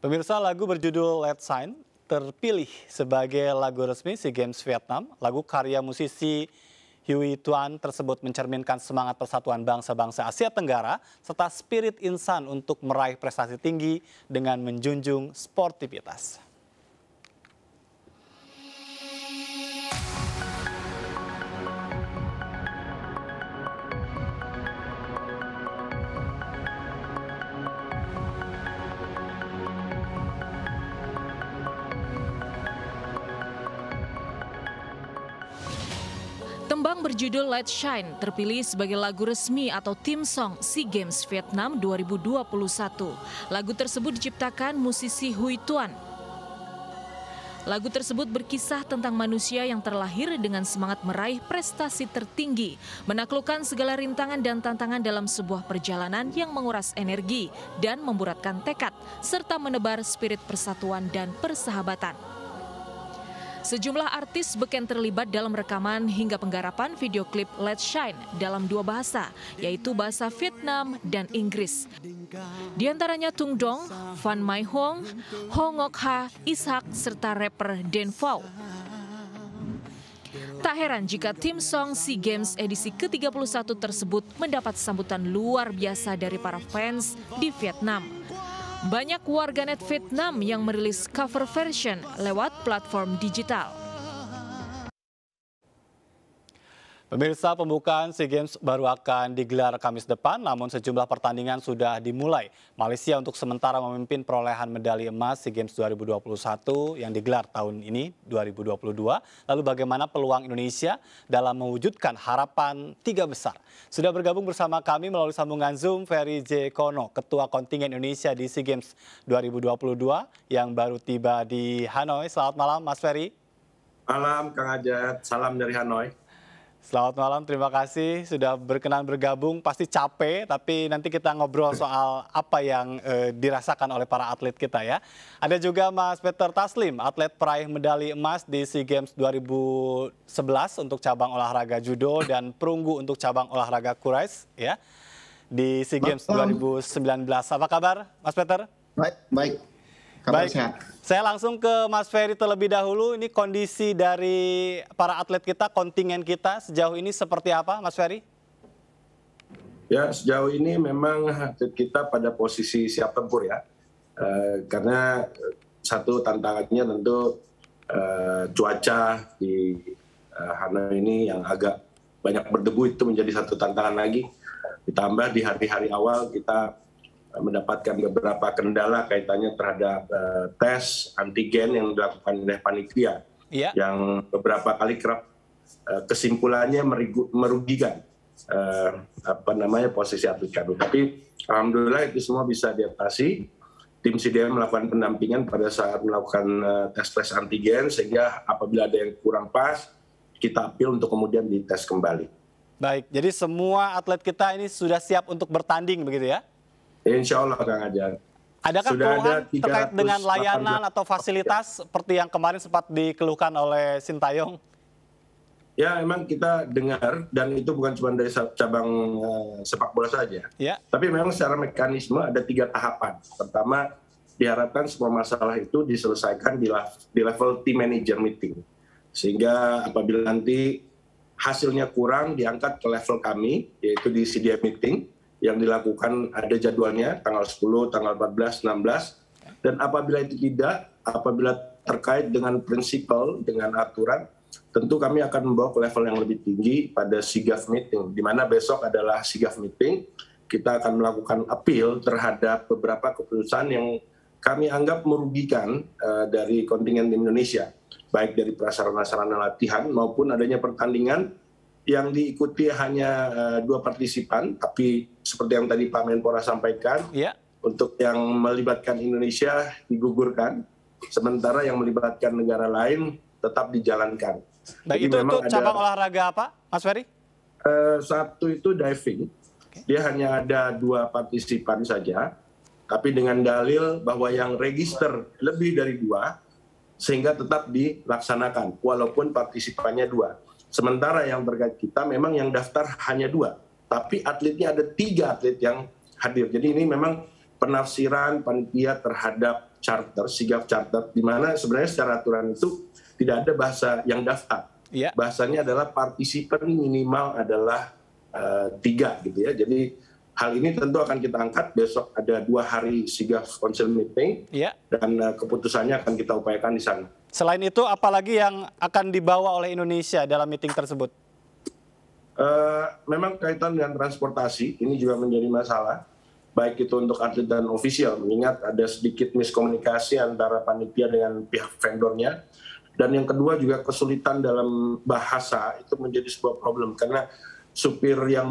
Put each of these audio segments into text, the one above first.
Pemirsa, lagu berjudul Let's Shine terpilih sebagai lagu resmi SEA Games Vietnam. Lagu karya musisi Huy Tuan tersebut mencerminkan semangat persatuan bangsa-bangsa Asia Tenggara serta spirit insan untuk meraih prestasi tinggi dengan menjunjung sportivitas. Tembang berjudul Let's Shine terpilih sebagai lagu resmi atau theme song SEA Games Vietnam 2021. Lagu tersebut diciptakan musisi Huy Tuan. Lagu tersebut berkisah tentang manusia yang terlahir dengan semangat meraih prestasi tertinggi, menaklukkan segala rintangan dan tantangan dalam sebuah perjalanan yang menguras energi dan memburatkan tekad, serta menebar spirit persatuan dan persahabatan. Sejumlah artis beken terlibat dalam rekaman hingga penggarapan video klip Let's Shine dalam dua bahasa, yaitu bahasa Vietnam dan Inggris. Di antaranya Tung Dong, Van Mai Hong, Ho Ngoc Ha, Ishak, serta rapper Den Phu. Tak heran jika tim song SEA Games edisi ke-31 tersebut mendapat sambutan luar biasa dari para fans di Vietnam. Banyak warganet Vietnam yang merilis cover version lewat platform digital. Pemirsa, pembukaan SEA Games baru akan digelar Kamis depan, namun sejumlah pertandingan sudah dimulai. Malaysia untuk sementara memimpin perolehan medali emas SEA Games 2021 yang digelar tahun ini, 2022. Lalu bagaimana peluang Indonesia dalam mewujudkan harapan tiga besar? Sudah bergabung bersama kami melalui sambungan Zoom Ferry J. Kono, Ketua Kontingen Indonesia di SEA Games 2022 yang baru tiba di Hanoi. Selamat malam, Mas Ferry. Malam, Kang Ajat. Salam dari Hanoi. Selamat malam, terima kasih sudah berkenan bergabung. Pasti capek, tapi nanti kita ngobrol soal apa yang dirasakan oleh para atlet kita ya. Ada juga Mas Peter Taslim, atlet peraih medali emas di SEA Games 2011 untuk cabang olahraga judo dan perunggu untuk cabang olahraga kurais ya di SEA Games 2019. Apa kabar, Mas Peter? Baik. Kabar Baik, sehat. saya langsung ke Mas Ferry terlebih dahulu. Ini kondisi dari para atlet kita, kontingen kita sejauh ini seperti apa, Mas Ferry? Ya, sejauh ini memang atlet kita pada posisi siap tempur ya. Karena satu tantangannya tentu cuaca di Hanoi ini yang agak banyak berdebu itu menjadi satu tantangan lagi. Ditambah di hari-hari awal kita mendapatkan beberapa kendala kaitannya terhadap tes antigen yang dilakukan oleh panitia, yang beberapa kali kerap kesimpulannya merugikan posisi atlet kami. Tapi alhamdulillah itu semua bisa diatasi. Tim CDM melakukan pendampingan pada saat melakukan tes antigen, sehingga apabila ada yang kurang pas, kita appeal untuk kemudian dites kembali. Baik, jadi semua atlet kita ini sudah siap untuk bertanding begitu ya? Insya Allah, Kang Ajat. Adakah keluhan terkait dengan layanan atau fasilitas seperti yang kemarin sempat dikeluhkan oleh Sintayong? Ya, memang kita dengar, dan itu bukan cuma dari cabang sepak bola saja. Ya. Tapi memang secara mekanisme ada 3 tahapan. Pertama, diharapkan semua masalah itu diselesaikan di level team manager meeting. Sehingga apabila nanti hasilnya kurang, diangkat ke level kami, yaitu di CDM meeting, yang dilakukan ada jadwalnya tanggal 10, tanggal 14, 16. Dan apabila itu tidak, apabila terkait dengan prinsipal, dengan aturan, tentu kami akan membawa ke level yang lebih tinggi pada SIGAF meeting, di mana besok adalah SIGAF meeting. Kita akan melakukan appeal terhadap beberapa keputusan yang kami anggap merugikan dari kontingen Indonesia, baik dari prasarana latihan maupun adanya pertandingan yang diikuti hanya 2 partisipan, tapi seperti yang tadi Pak Menpora sampaikan, untuk yang melibatkan Indonesia digugurkan, sementara yang melibatkan negara lain tetap dijalankan. Baik, itu cabang olahraga apa, Mas Ferry? Satu itu diving, dia hanya ada 2 partisipan saja, tapi dengan dalil bahwa yang register lebih dari 2, sehingga tetap dilaksanakan, walaupun partisipannya 2. Sementara yang terkait kita memang yang daftar hanya 2, tapi atletnya ada 3 atlet yang hadir. Jadi ini memang penafsiran panitia terhadap charter, SIGAF charter, di mana sebenarnya secara aturan itu tidak ada bahasa yang daftar. Bahasanya adalah partisipan minimal adalah 3 gitu ya. Jadi hal ini tentu akan kita angkat besok, ada 2 hari SIGAF Council Meeting dan keputusannya akan kita upayakan di sana. Selain itu, apalagi yang akan dibawa oleh Indonesia dalam meeting tersebut? Memang kaitan dengan transportasi ini juga menjadi masalah, baik itu untuk atlet dan ofisial, mengingat ada sedikit miskomunikasi antara panitia dengan pihak vendornya. Dan yang kedua juga kesulitan dalam bahasa itu menjadi sebuah problem, karena supir yang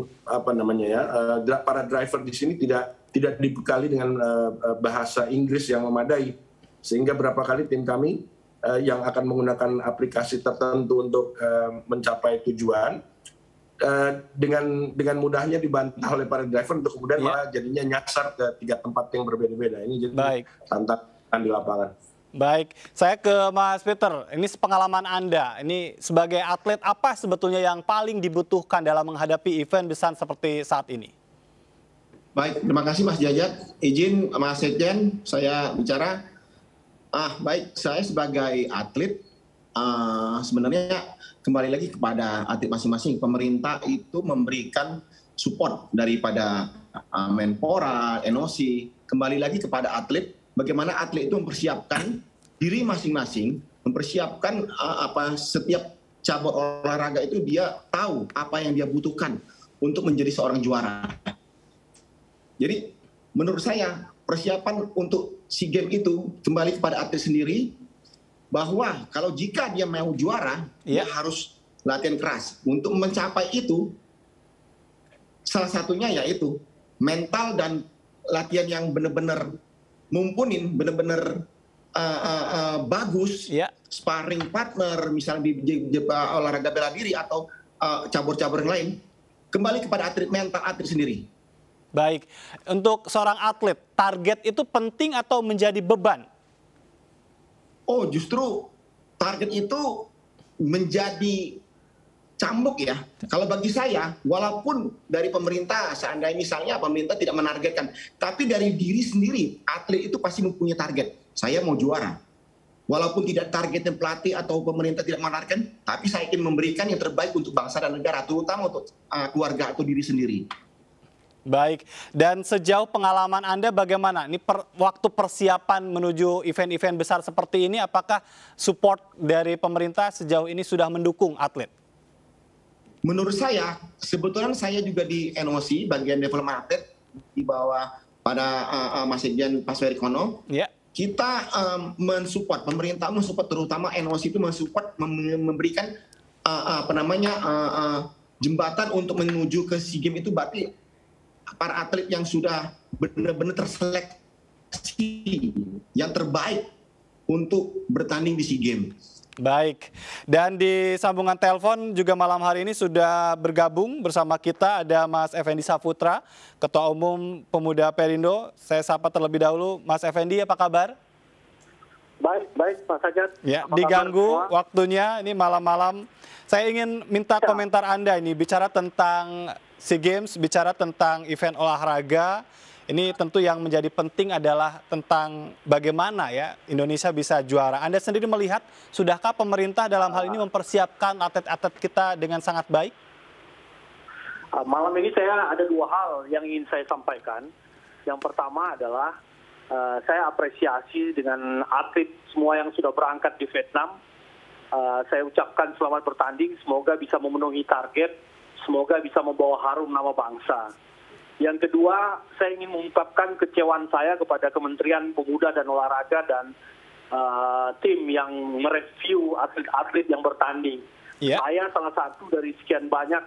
para driver di sini tidak dibekali dengan bahasa Inggris yang memadai, sehingga berapa kali tim kami yang akan menggunakan aplikasi tertentu untuk mencapai tujuan dengan mudahnya dibantah oleh para driver untuk kemudian malah jadinya nyasar ke 3 tempat yang berbeda-beda. Ini jadi tantangan di lapangan. Baik, saya ke Mas Peter. Ini pengalaman Anda, ini sebagai atlet apa sebetulnya yang paling dibutuhkan dalam menghadapi event besar seperti saat ini? Baik, terima kasih Mas Jajat. Izin Mas Setjen, saya bicara. Baik, saya sebagai atlet, sebenarnya kembali lagi kepada atlet masing-masing. Pemerintah itu memberikan support daripada Menpora, NOC, kembali lagi kepada atlet. Bagaimana atlet itu mempersiapkan diri masing-masing, mempersiapkan setiap cabang olahraga itu dia tahu apa yang dia butuhkan untuk menjadi seorang juara. Jadi menurut saya persiapan untuk SEA Games itu kembali kepada atlet sendiri, bahwa kalau jika dia mau juara, dia harus latihan keras. Untuk mencapai itu, salah satunya yaitu mental dan latihan yang benar-benar mumpunin, benar-benar bagus, sparring partner, misalnya di olahraga bela diri atau cabur-cabur yang lain, kembali kepada atlet, mental atlet sendiri. Baik, untuk seorang atlet, target itu penting atau menjadi beban? Oh, justru target itu menjadi cambuk ya. Kalau bagi saya, walaupun dari pemerintah, seandainya misalnya pemerintah tidak menargetkan, tapi dari diri sendiri, atlet itu pasti mempunyai target. Saya mau juara. Walaupun tidak targetnya pelatih atau pemerintah tidak menargetkan, tapi saya ingin memberikan yang terbaik untuk bangsa dan negara, terutama untuk keluarga atau diri sendiri. Baik, dan sejauh pengalaman Anda bagaimana? Ini waktu persiapan menuju event-event besar seperti ini, apakah support dari pemerintah sejauh ini sudah mendukung atlet? Menurut saya, sebetulnya saya juga di NOC, bagian development atlet, di bawah pada Mas Sekjen Paswerikono, kita mensupport, pemerintah mensupport, terutama NOC itu mensupport, memberikan jembatan untuk menuju ke SEA Games itu, berarti para atlet yang sudah benar-benar terseleksi, yang terbaik untuk bertanding di SEA Games. Baik, dan di sambungan telepon juga malam hari ini sudah bergabung bersama kita ada Mas Effendi Saputra, Ketua Umum Pemuda Perindo. Saya sapa terlebih dahulu, Mas Effendi, apa kabar? Baik, Pak Sajat. Ya, diganggu waktunya ini malam-malam. Saya ingin minta komentar Anda ini, bicara tentang SEA Games, bicara tentang event olahraga. Ini tentu yang menjadi penting adalah tentang bagaimana ya Indonesia bisa juara. Anda sendiri melihat, sudahkah pemerintah dalam hal ini mempersiapkan atlet-atlet kita dengan sangat baik? Malam ini saya ada 2 hal yang ingin saya sampaikan. Yang pertama adalah saya apresiasi dengan atlet semua yang sudah berangkat di Vietnam. Saya ucapkan selamat bertanding, semoga bisa memenuhi target, semoga bisa membawa harum nama bangsa. Yang kedua, saya ingin mengungkapkan kecewaan saya kepada Kementerian Pemuda dan Olahraga dan tim yang mereview atlet-atlet yang bertanding. Saya salah satu dari sekian banyak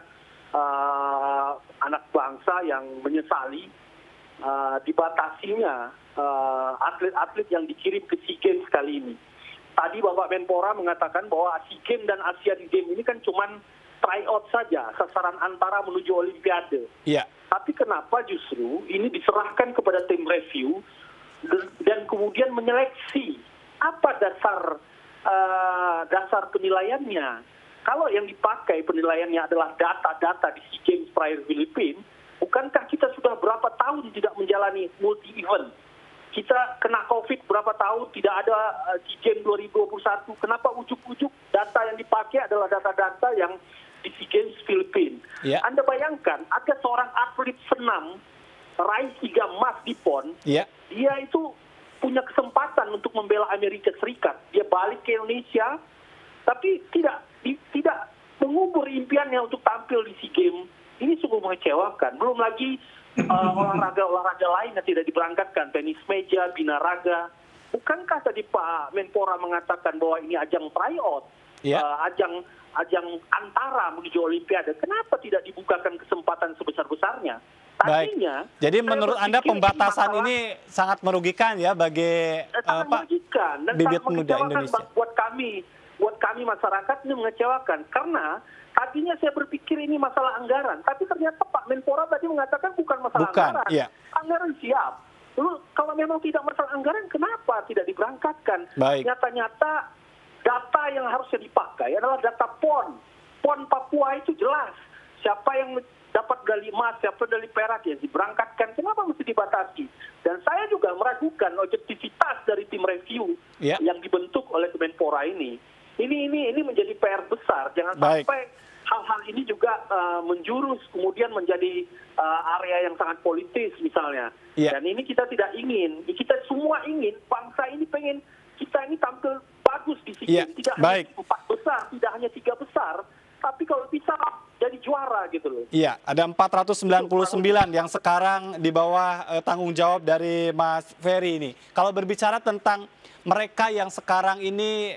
anak bangsa yang menyesali dibatasinya atlet-atlet yang dikirim ke SEA Games kali ini. Tadi Bapak Menpora mengatakan bahwa SEA Games dan Asian Games ini kan cuman tryout saja, sasaran antara menuju Olimpiade. Tapi kenapa justru ini diserahkan kepada tim review dan kemudian menyeleksi apa dasar penilaiannya? Kalau yang dipakai penilaiannya adalah data-data di SEA Games prior Filipina, bukankah kita sudah berapa tahun tidak menjalani multi event? Kita kena COVID berapa tahun, tidak ada SEA Games 2021. Kenapa ujuk-ujuk data yang dipakai adalah data-data yang di SEA Games Filipina? Yeah. Anda bayangkan, ada seorang atlet senam raih 3 emas di PON, dia itu punya kesempatan untuk membela Amerika Serikat. Dia balik ke Indonesia, tapi tidak mengubur impiannya untuk tampil di SEA Games. Ini sungguh mengecewakan. Belum lagi olahraga lain yang tidak diberangkatkan, tenis meja, binaraga. Bukankah tadi Pak Menpora mengatakan bahwa ini ajang tryout, ajang antara menuju Olimpiade? Kenapa tidak dibukakan kesempatan sebesar-besarnya? Artinya, baik. Jadi menurut Anda pembatasan ini sangat merugikan ya bagi bibit muda Indonesia? Buat kami masyarakat ini mengecewakan karena tadinya saya berpikir ini masalah anggaran, tapi ternyata Pak Menpora tadi mengatakan bukan masalah anggaran. Iya. Anggaran siap. Lalu kalau memang tidak masalah anggaran, kenapa tidak diberangkatkan? Baik. Nyata-nyata data yang harusnya dipakai adalah data PON. PON Papua itu jelas. Siapa yang dapat medali emas, siapa medali perak yang diberangkatkan. Kenapa mesti dibatasi? Dan saya juga meragukan objektivitas dari tim review yang dibentuk oleh Menpora ini. Ini menjadi PR besar. Jangan sampai hal-hal ini juga menjurus kemudian menjadi area yang sangat politis misalnya. Dan ini kita tidak ingin. Kita semua ingin, bangsa ini pengen kita ini tampil bagus di SEA Games. Tidak hanya 4 besar, tidak hanya 3 besar, tapi kalau bisa jadi juara gitu loh. Iya, ada 499 yang sekarang di bawah tanggung jawab dari Mas Ferry ini. Kalau berbicara tentang mereka yang sekarang ini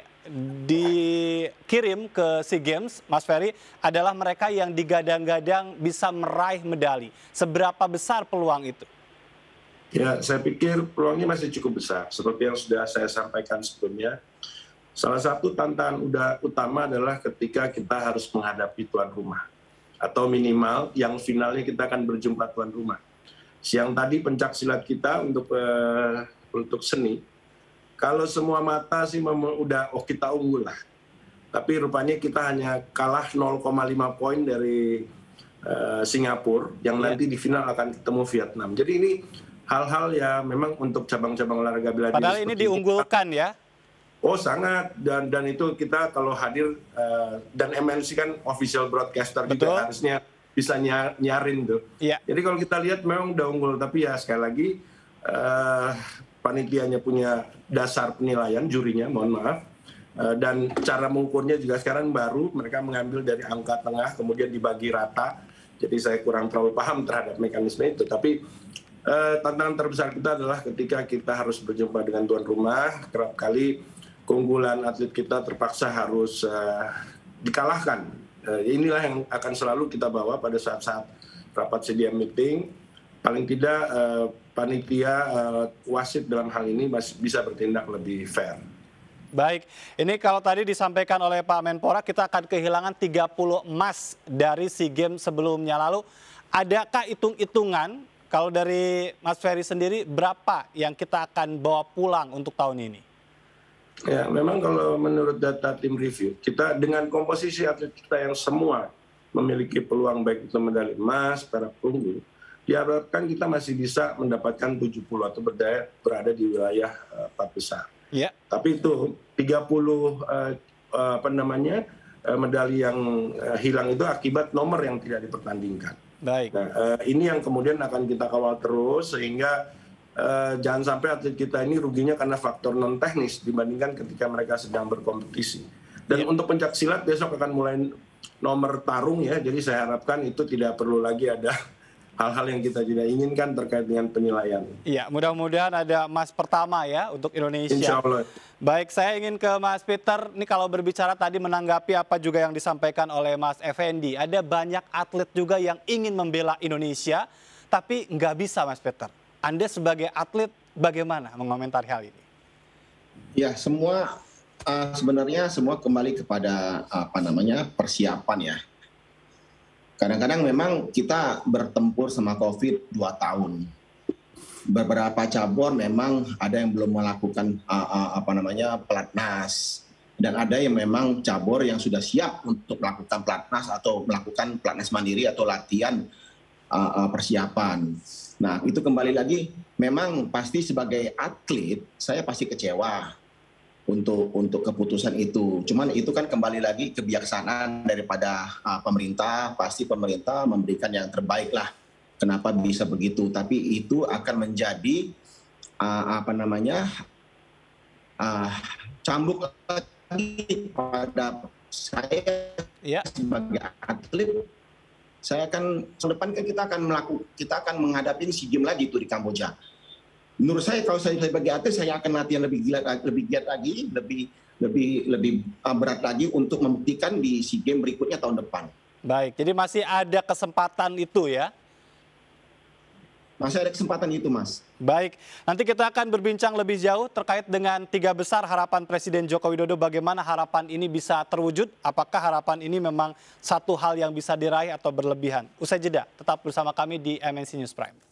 dikirim ke SEA Games, Mas Ferry, adalah mereka yang digadang-gadang bisa meraih medali. Seberapa besar peluang itu? Ya, saya pikir peluangnya masih cukup besar. Seperti yang sudah saya sampaikan sebelumnya, salah satu tantangan utama adalah ketika kita harus menghadapi tuan rumah. Atau minimal yang finalnya kita akan berjumpa tuan rumah. Siang tadi pencak silat kita untuk seni, kalau semua mata sih udah kita unggul lah. Tapi rupanya kita hanya kalah 0,5 poin dari Singapura yang nanti di final akan ketemu Vietnam. Jadi ini hal-hal ya memang untuk cabang-cabang olahraga bela diri. Padahal ini diunggulkan ya. Oh sangat, dan itu kita kalau hadir dan MNC kan official broadcaster juga harusnya bisa nyarin tuh. Jadi kalau kita lihat memang udah unggul, tapi ya sekali lagi panitianya punya dasar penilaian, jurinya, mohon maaf. Dan cara mengukurnya juga sekarang baru, mereka mengambil dari angka tengah, kemudian dibagi rata. Jadi saya kurang terlalu paham terhadap mekanisme itu. Tapi tantangan terbesar kita adalah ketika kita harus berjumpa dengan tuan rumah, kerap kali keunggulan atlet kita terpaksa harus dikalahkan. Inilah yang akan selalu kita bawa pada saat-saat rapat sedia meeting. Paling tidak panitia wasit dalam hal ini masih bisa bertindak lebih fair. Baik, ini kalau tadi disampaikan oleh Pak Menpora, kita akan kehilangan 30 emas dari SEA Games sebelumnya. Lalu adakah hitung-hitungan kalau dari Mas Ferry sendiri berapa yang kita akan bawa pulang untuk tahun ini? Ya, memang kalau menurut data tim review, kita dengan komposisi atlet kita yang semua memiliki peluang baik itu medali emas, perak, perunggu, diharapkan kita masih bisa mendapatkan 70 atau berada di wilayah 4 besar. Tapi itu 30 medali yang hilang itu akibat nomor yang tidak dipertandingkan. Baik. Nah, ini yang kemudian akan kita kawal terus sehingga jangan sampai atlet kita ini ruginya karena faktor non teknis dibandingkan ketika mereka sedang berkompetisi. Dan untuk pencak silat besok akan mulai nomor tarung ya, jadi saya harapkan itu tidak perlu lagi ada hal-hal yang kita tidak inginkan terkait dengan penilaian. Iya, mudah-mudahan ada emas pertama ya untuk Indonesia. Insya Allah. Baik, saya ingin ke Mas Peter. Ini kalau berbicara tadi menanggapi apa juga yang disampaikan oleh Mas Effendi. Ada banyak atlet juga yang ingin membela Indonesia, tapi nggak bisa Mas Peter. Anda sebagai atlet bagaimana mengomentari hal ini? Ya, sebenarnya semua kembali kepada persiapan ya. Kadang-kadang memang kita bertempur sama COVID 2 tahun. Beberapa cabur memang ada yang belum melakukan pelatnas. Dan ada yang memang cabur yang sudah siap untuk melakukan pelatnas atau melakukan pelatnas mandiri atau latihan persiapan. Nah, itu kembali lagi, memang pasti sebagai atlet saya pasti kecewa untuk keputusan itu. Cuman itu kan kembali lagi kebijaksanaan daripada pemerintah. Pasti pemerintah memberikan yang terbaik lah. Kenapa bisa begitu? Tapi itu akan menjadi cambuk lagi pada saya sebagai atlet. Saya akan tahun depan kan kita akan menghadapi SEA Games lagi itu di Kamboja. Menurut saya kalau saya sebagai atlet saya akan latihan lebih giat lagi, lebih berat lagi untuk membuktikan di SEA Games berikutnya tahun depan. Baik, jadi masih ada kesempatan itu ya? Masih ada kesempatan itu, Mas. Baik, nanti kita akan berbincang lebih jauh terkait dengan 3 besar harapan Presiden Joko Widodo. Bagaimana harapan ini bisa terwujud? Apakah harapan ini memang satu hal yang bisa diraih atau berlebihan? Usai jeda, tetap bersama kami di MNC News Prime.